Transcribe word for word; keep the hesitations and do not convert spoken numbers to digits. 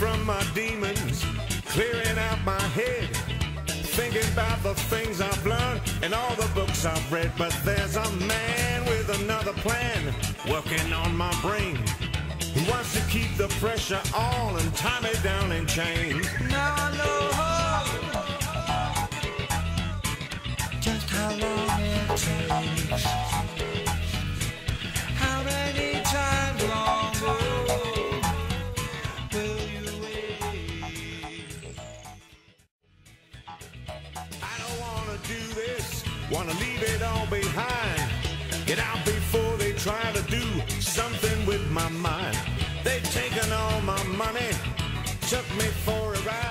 from my demons, clearing out my head, thinking about the things I've learned and all the books I've read. But there's a man with another plan, working on my brain. He wants to keep the pressure on and tie me down in chains. Now I know just how long it takes. How many times longer will you wait? I don't wanna do this, wanna leave it all behind. Get out before they try to do something with my mind. They've taken all my money, took me for a ride.